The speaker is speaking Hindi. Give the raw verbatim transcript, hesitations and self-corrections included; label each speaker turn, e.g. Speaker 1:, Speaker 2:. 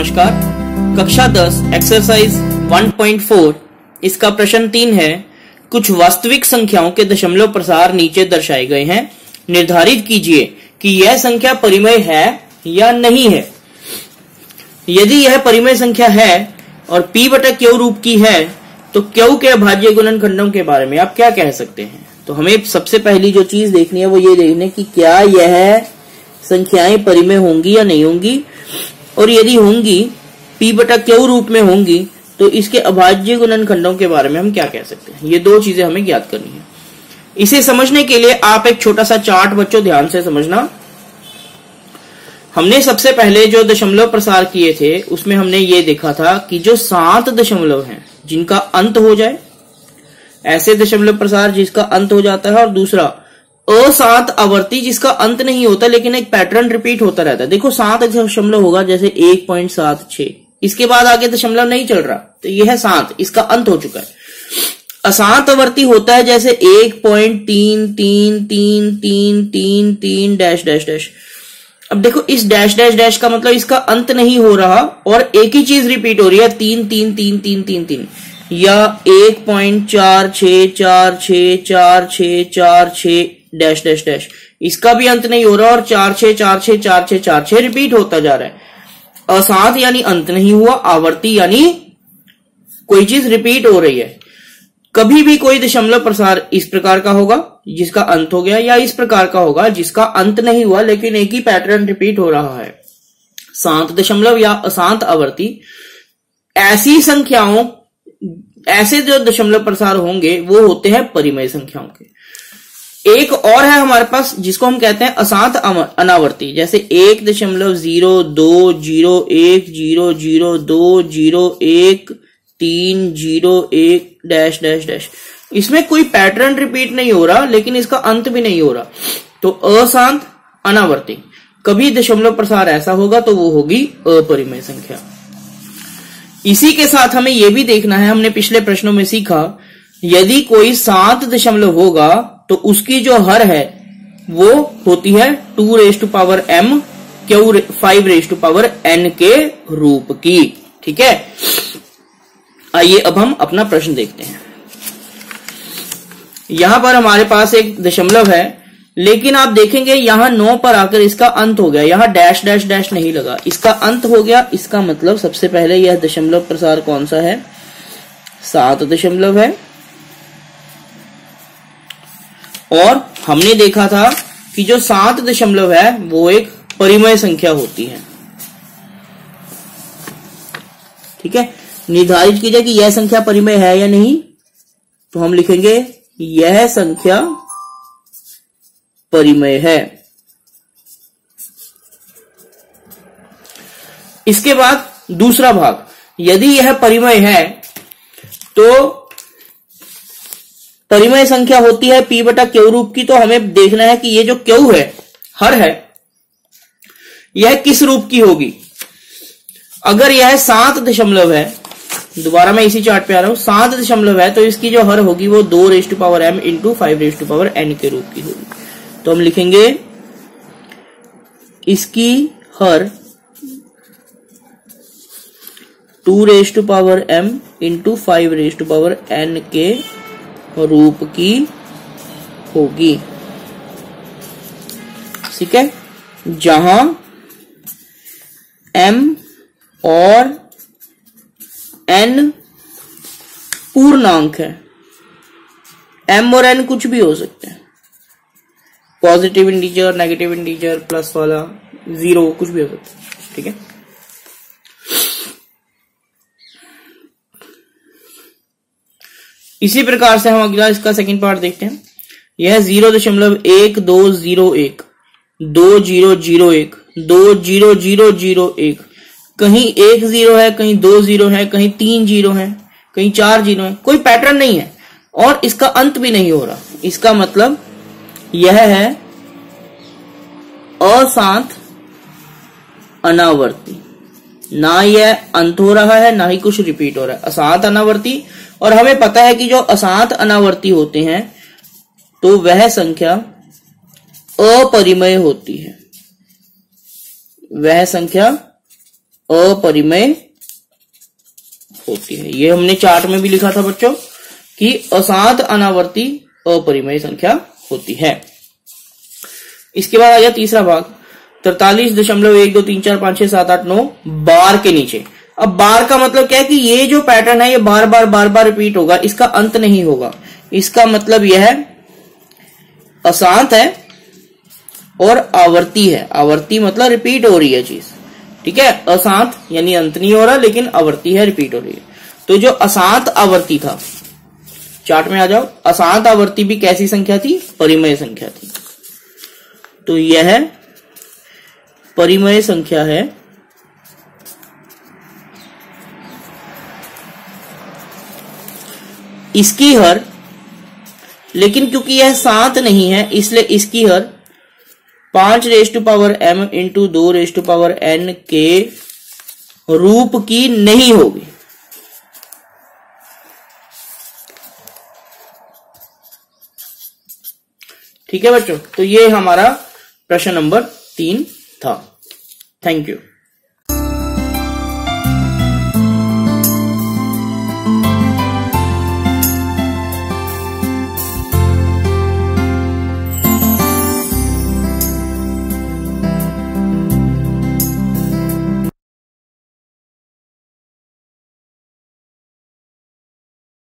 Speaker 1: नमस्कार। कक्षा दस एक्सरसाइज वन पॉइंट फोर इसका प्रश्न तीन है। कुछ वास्तविक संख्याओं के दशमलव प्रसार नीचे दर्शाए गए हैं। निर्धारित कीजिए कि यह संख्या परिमेय है या नहीं है। यदि यह परिमेय संख्या है और p बटा क्यू रूप की है तो क्यू के अभाज्य गुणनखंडों के बारे में आप क्या कह सकते हैं। तो हमें सबसे पहली जो चीज देखनी है वो ये देखनी है कि क्या यह संख्याएं परिमेय होंगी या नहीं होंगी, और यदि होंगी p बटा क्यू रूप में होंगी तो इसके अभाज्य गुणनखंडों के बारे में हम क्या कह सकते हैं। ये दो चीजें हमें ज्ञात करनी है। इसे समझने के लिए आप एक छोटा सा चार्ट बच्चों ध्यान से समझना। हमने सबसे पहले जो दशमलव प्रसार किए थे उसमें हमने ये देखा था कि जो सात दशमलव हैं जिनका अंत हो जाए, ऐसे दशमलव प्रसार जिसका अंत हो जाता है, और दूसरा असात आवर्ती जिसका अंत नहीं होता लेकिन एक पैटर्न रिपीट होता रहता है। देखो सात दशमलव होगा जैसे एक पॉइंट सात छह, इसके बाद आगे दशमलव नहीं चल रहा तो यह है सात, इसका अंत हो चुका है। असात आवर्ती होता है जैसे एक पॉइंट तीन तीन तीन तीन तीन तीन डैश डैश डैश। अब देखो इस डैश डैश डैश का मतलब इसका अंत नहीं हो रहा और एक ही चीज रिपीट हो रही है, तीन तीन तीन तीन तीन तीन, या एक पॉइंट चार छह चार छह चार छह चार छह डैश डैश डैश, इसका भी अंत नहीं हो रहा और चार छह चार छह चार छह चार छह रिपीट होता जा रहा है। असात यानी अंत नहीं हुआ, आवर्ती यानी कोई चीज रिपीट हो रही है। कभी भी कोई दशमलव प्रसार इस प्रकार का होगा जिसका अंत हो गया, या इस प्रकार का होगा जिसका अंत नहीं हुआ लेकिन एक ही पैटर्न रिपीट हो रहा है। सात दशमलव या असांत आवर्ती ऐसी संख्याओं, ऐसे जो दशमलव प्रसार होंगे वो होते हैं परिमेय संख्याओं के। एक और है हमारे पास जिसको हम कहते हैं असांत अनावर्ती, जैसे एक दशमलव जीरो दो जीरो एक जीरो जीरो दो जीरो एक तीन जीरो एक डैश डैश डैश। इसमें कोई पैटर्न रिपीट नहीं हो रहा लेकिन इसका अंत भी नहीं हो रहा, तो अशांत अनावर्ती। कभी दशमलव प्रसार ऐसा होगा तो वो होगी अपरिमेय संख्या। इसी के साथ हमें यह भी देखना है, हमने पिछले प्रश्नों में सीखा यदि कोई सात दशमलव होगा तो उसकी जो हर है वो होती है two raise to power M Q five raise to power N के रूप की। ठीक है, आइए अब हम अपना प्रश्न देखते हैं। यहां पर हमारे पास एक दशमलव है लेकिन आप देखेंगे यहां नौ पर आकर इसका अंत हो गया, यहां डैश डैश डैश नहीं लगा, इसका अंत हो गया। इसका मतलब सबसे पहले यह दशमलव प्रसार कौन सा है, सात दशमलव है। और हमने देखा था कि जो सात दशमलव है वो एक परिमेय संख्या होती है। ठीक है, निर्धारित कीजिए कि यह संख्या परिमेय है या नहीं। तो हम लिखेंगे यह संख्या परिमेय है। इसके बाद दूसरा भाग, यदि यह परिमेय है तो परिमेय संख्या होती है p बटा क्यू रूप की। तो हमें देखना है कि ये जो क्यू है, हर है, यह किस रूप की होगी। अगर यह सात दशमलव है, दोबारा मैं इसी चार्ट पे आ रहा हूं, सात दशमलव है तो इसकी जो हर होगी वो दो raise to power M into five raise to power N के रूप की होगी। तो हम लिखेंगे इसकी हर two raise to power M into five raise to power N के रूप की होगी। ठीक है, जहां m और n पूर्णांक है। m और n कुछ भी हो सकते हैं, positive integer, negative integer, plus वाला, जीरो, कुछ भी हो सकता है। ठीक है, इसी प्रकार से हम अगला इसका सेकंड पार्ट देखते हैं। यह जीरो दशमलव एक दो जीरो एक, दो जीरो जीरो एक, दो जीरो जीरो जीरो एक, कहीं एक जीरो है, कहीं दो जीरो है, कहीं तीन जीरो है, कहीं चार जीरो है, कोई पैटर्न नहीं है और इसका अंत भी नहीं हो रहा। इसका मतलब यह है अशांत अनावर्ती, ना यह अंत हो रहा है ना ही कुछ रिपीट हो रहा है, अशांत अनावर्ती। और हमें पता है कि जो अशांत अनावर्ती होते हैं तो वह संख्या अपरिमेय होती है, वह संख्या अपरिमेय होती है। ये हमने चार्ट में भी लिखा था बच्चों कि अशांत अनावर्ती अपरिमेय संख्या होती है। इसके बाद आ गया तीसरा भाग, तैतालीस दशमलव एक दो तीन चार पांच छह सात आठ नौ बार के नीचे। अब बार का मतलब क्या है कि ये जो पैटर्न है ये बार बार बार बार रिपीट होगा, इसका अंत नहीं होगा। इसका मतलब यह है अशांत है और आवर्ती है। आवर्ती मतलब रिपीट हो रही है चीज, ठीक है। अशांत यानी अंत नहीं हो रहा, लेकिन आवर्ती है, रिपीट हो रही है। तो जो अशांत आवर्ती था, चार्ट में आ जाओ, अशांत आवर्ती भी कैसी संख्या थी? परिमेय संख्या थी। तो यह परिमेय संख्या है। इसकी हर, लेकिन क्योंकि यह शांत नहीं है इसलिए इसकी हर पांच raise to power M into दो रेस टू पावर एन के रूप की नहीं होगी। ठीक है बच्चों, तो ये हमारा प्रश्न नंबर तीन था। Thank you.